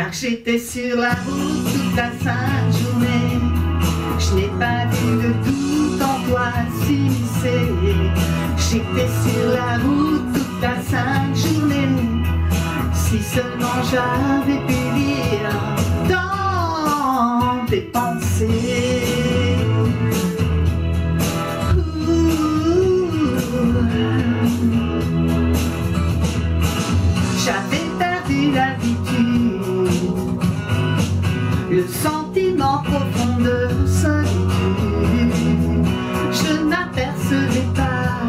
Car j'étais sur la route toute la sainte journée. Je n'ai pas vu le doute en toi s'immiscer. J'étais sur la route toute la sainte journée. Si seulement j'avais pu lire dans tes pensées. J'avais perdu l'habitude, le sentiment profond de solitude. Je n'apercevais pas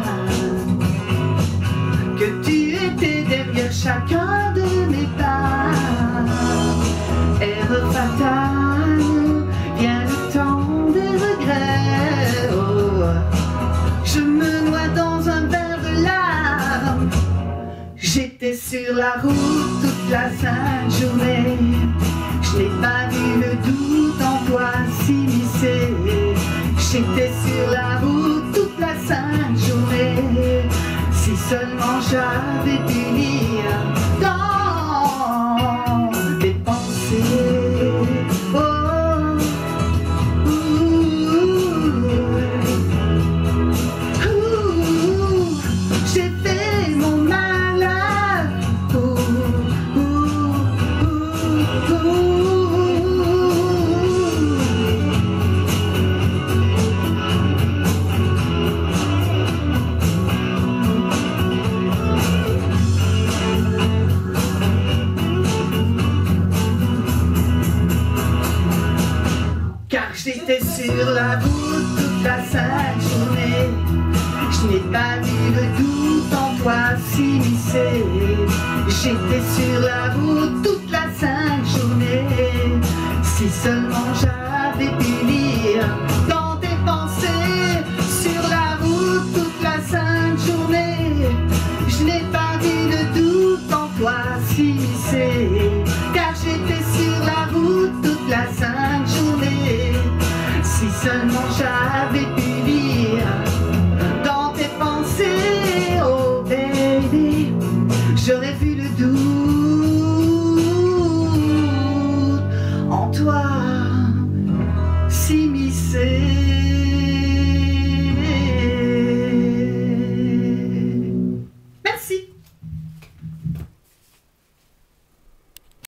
que tu étais derrière chacun de mes pas. Erreur fatale, vient le temps des regrets. Oh, je me noie dans un verre de larmes. J'étais sur la route toute la sainte journée. Je n'ai pas vu le doute en toi s'immiscer. J'étais sur la route toute la sainte journée. Si seulement j'avais pu lire dans tes pensées. Oh, j'ai fait mon malheur. Car j'étais sur la route toute la sainte journée. Je n'ai pas vu le doute en toi s'immiscer. J'étais sur la route toute la sainte journée. Si seulement j'avais pu lire dans tes pensées. Sur la route toute la sainte journée. Je n'ai pas vu le doute en toi s'immiscer.